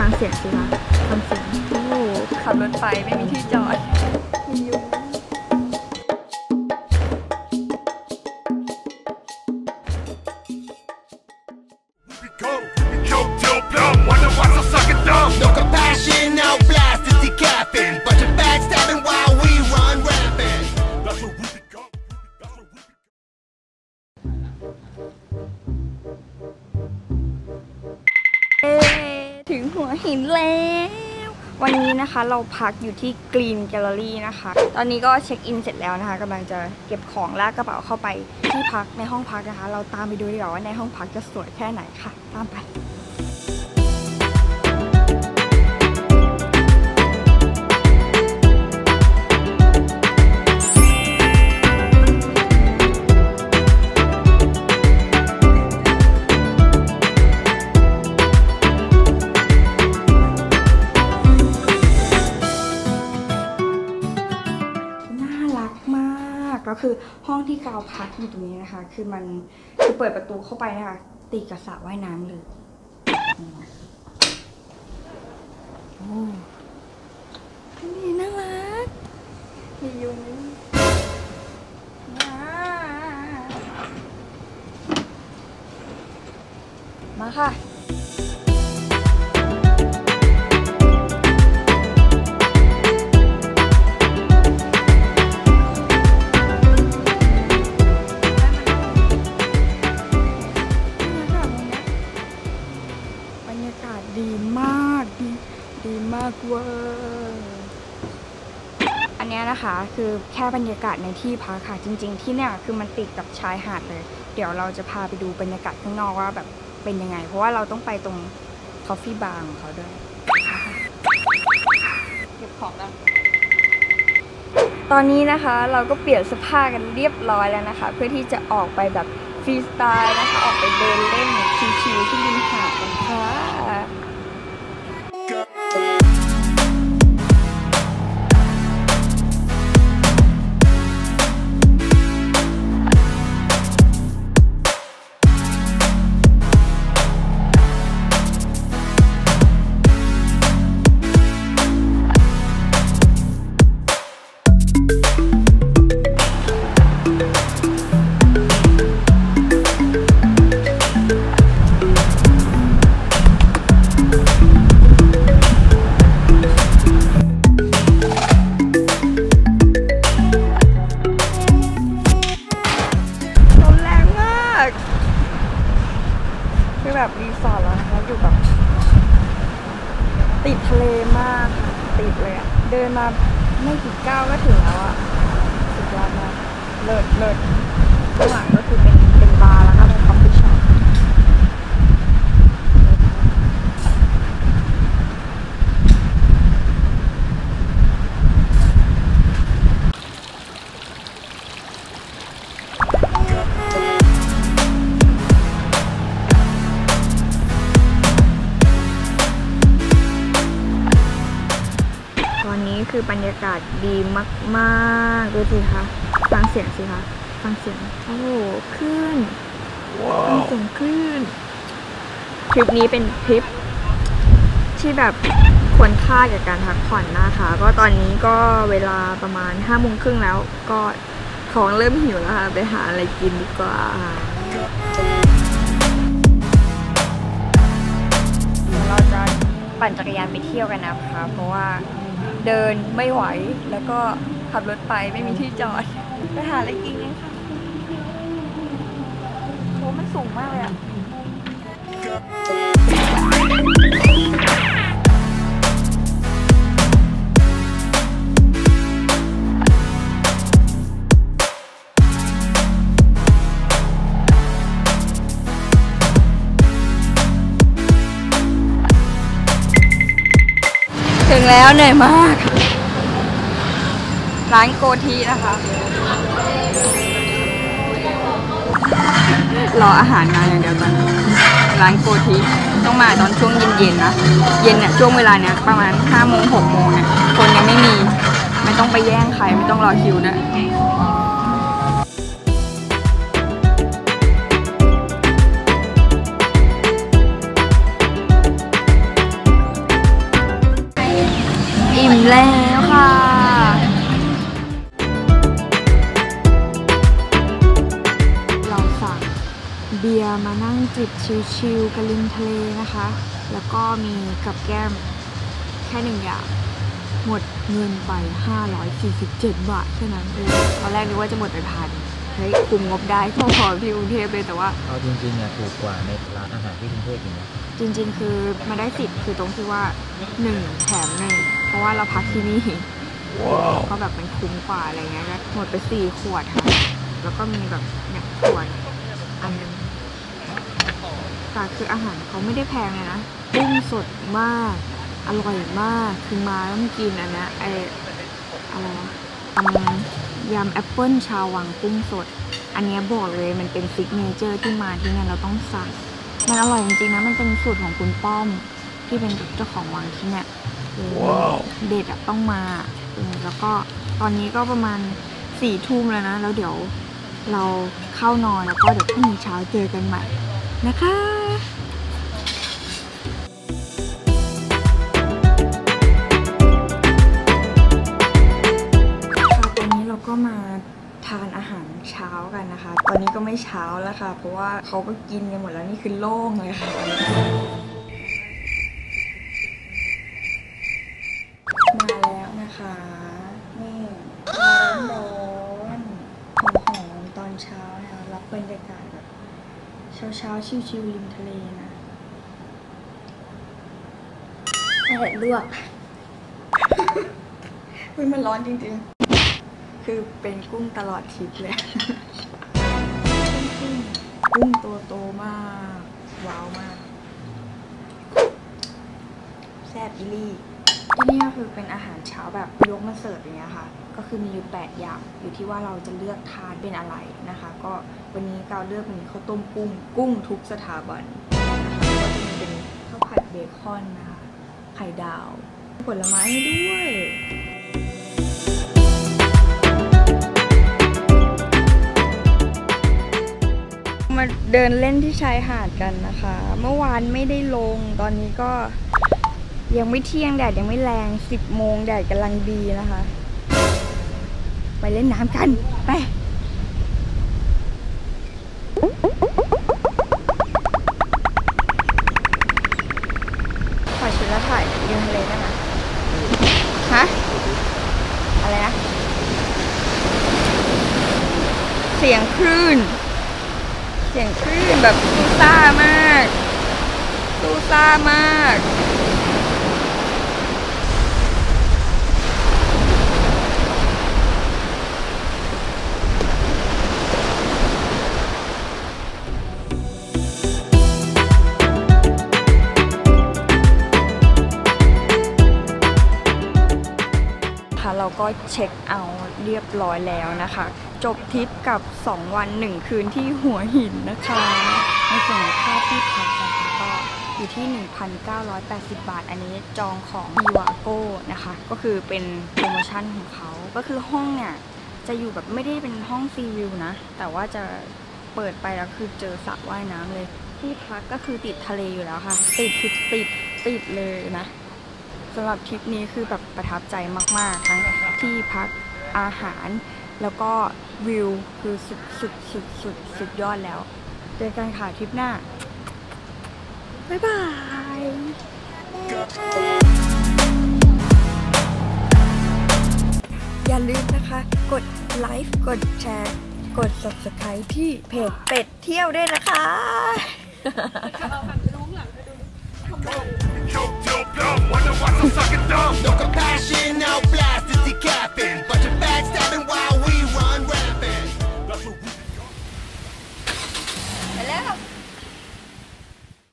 ฟังเสียงสิคะฟังเสียงโอ้ขับรถไปไม่มีที่จอดมียุงถึงหัวหินแล้ววันนี้นะคะเราพักอยู่ที่กรีนแกลเลอรี่นะคะตอนนี้ก็เช็คอินเสร็จแล้วนะคะกำลังจะเก็บของลากกระเป๋าเข้าไปที่พักในห้องพักนะคะเราตามไปดูดีกว่าว่าในห้องพักจะสวยแค่ไหนค่ะตามไปก็คือห้องที่กาวพักอยู่ตรงนี้นะคะคือมันคือเปิดประตูเข้าไปนะคะติดกับสระว่ายน้ำเลยโอ้นี่น่ารักมียุงมาค่ะดีมากเวอร์อันนี้นะคะคือแค่บรรยากาศในที่พักค่ะจริงๆที่เนี่ยคือมันติดกับชายหาดเลยเดี๋ยวเราจะพาไปดูบรรยากาศข้างนอกว่าแบบเป็นยังไงเพราะว่าเราต้องไปตรงคอฟฟี่บาร์ของเขาด้วยเก็บของแล้วตอนนี้นะคะเราก็เปลี่ยนเสื้อผ้ากันเรียบร้อยแล้วนะคะเพื่อที่จะออกไปแบบฟรีสไตล์นะคะออกไปเดินเล่นชิลๆที่ริมหาดกันค่ะคือแบบรีสอร์ทแล้วนะคะอยู่แบบติดทะเลมากค่ะติดเลยอะเดินมาไม่กี่ก้าวก็ถึงแล้วอะสุดยอดมากเลิศข้างหลังก็คือเป็นบาร์แล้วก็เป็นคอฟฟี่ช็อปคือบรรยากาศดีมากๆดูสิคะฟังเสียงสิคะฟังเสียงโอ้คลื่นฟังเสียงคลื่นทริปนี้เป็นทริปที่แบบควรค่ากับการพักผ่อนนะคะก็ตอนนี้ก็เวลาประมาณ5:30แล้วก็ท้องเริ่มหิวแล้วค่ะไปหาอะไรกินดีกว่าเราจะปั่นจักรยานไปเที่ยวกันนะคะเพราะว่าเดินไม่ไหวแล้วก็ขับรถไปไม่มีที่จอดไปหาอะไรกินกันค่ะโอ้มันสูงมากเลยอะถึงแล้วเหนื่อยมากร้านโกทีนะคะรออาหารมาอย่างเดียวกันร้านโกทีต้องมาตอนช่วงเย็นๆนะเย็นเนี่ยช่วงเวลาเนี้ยประมาณ5:00-6:00เนี่ยคนยังไม่มีไม่ต้องไปแย่งใครไม่ต้องรอคิวนะแล้วค่ะเราสั่งเบียร์มานั่งจิบชิลๆกับริมทะเลนะคะแล้วก็มีกับแก้มแค่1 อย่างหมดเงินไป547 บาทแค่นั้นเองตอนแรกนึกว่าจะหมดไป1,000เฮ้ยคุมงบได้พอที่กรุงเทพเลยแต่ว่าเอาจริงๆเนี่ยถูกกว่าในร้านอาหารที่กรุงเทพอีกนะจริงๆคือมาได้10คือตรงที่ว่า1แถม1เพราะว่าเราพักที่นี่ก็แบบมันคุ้มกว่าอะไรเงี้ยหมดไป4 ขวดค่ะแล้วก็มีแบบเนี่ยขวดอันนึงแต่คืออาหารเขาไม่ได้แพงเลยนะกุ้งสดมากอร่อยมากคือมาต้องกินอันนี้อะไรวะยำแอปเปิ้ลชาววังกุ้งสดอันนี้บอกเลยมันเป็นซิกเนเจอร์ที่มาที่นี่เราต้องสั่งมันอร่อยจริงๆนะมันเป็นสูตรของคุณป้อมที่เป็นเจ้าของวังที่เนี่ยเด็ดอะต้องมาแล้วก็ตอนนี้ก็ประมาณ4 ทุ่มแล้วนะแล้วเดี๋ยวเราเข้านอนแล้วก็เดี๋ยวพรุ่งนี้เช้าเจอกันใหม่นะคะตอนนี้เราก็มาทานอาหารเช้ากันนะคะตอนนี้ก็ไม่เช้าแล้วค่ะเพราะว่าเขาก็กินกันหมดแล้วนี่คือโล่งเลยค่ะมาแล้วนะคะนี่ร้อนหอมตอนเช้านะคะรับบรรยากาศแบบเช้าชิวๆริมทะเลนะลวกมันร้อนจริงๆคือเป็นกุ้งตลอดทริปเลยกุ้งตัวโตมากว้าวมากแซ่บอีลี่ที่นี่ก็คือเป็นอาหารเช้าแบบยกมาเสิร์ฟอย่างเงี้ยค่ะก็คือมีอยู่8 อย่างอยู่ที่ว่าเราจะเลือกทานเป็นอะไรนะคะก็วันนี้เราเลือกเป็นข้าวต้มกุ้งทุกสถาบันนะคะก็จะมีเป็นข้าวผัดเบคอนนะคะไข่ดาวผลไม้ด้วยมาเดินเล่นที่ชายหาดกันนะคะเมื่อวานไม่ได้ลงตอนนี้ก็ยังไม่เที่ยงแดดยังไม่แรง10 โมงแดดกำลังดีนะคะไปเล่นน้ำกันไปขอชุดแล้วถ่ายริมทะเลได้ไหมฮะอะไรนะเสียงคลื่นแบบซูซ่ามากเราก็เช็คเอาเรียบร้อยแล้วนะคะจบทริปกับ2 วัน1 คืนที่หัวหินนะคะในส่วนค่าที่พักนะคะก็อยู่ที่ 1,980 บาทอันนี้จองของอีวาโก้นะคะก็คือเป็นโปรโมชั่นของเขาก็คือห้องเนี่ยจะอยู่แบบไม่ได้เป็นห้องซีวิวนะแต่ว่าจะเปิดไปแล้วคือเจอสระว่ายน้ำเลยที่พักก็คือติดทะเลอยู่แล้วค่ะติดเลยนะสำหรับทริปนี้คือแบบประทับใจมากๆทั้งที่พักอาหารแล้วก็วิวคือสุดยอดแล้วเจอกันค่ะทริปหน้าบ๊ายบายอย่าลืมนะคะกดไลค์กดแชร์กด Subscribe ที่เพจเป็ดเที่ยวด้วยนะคะ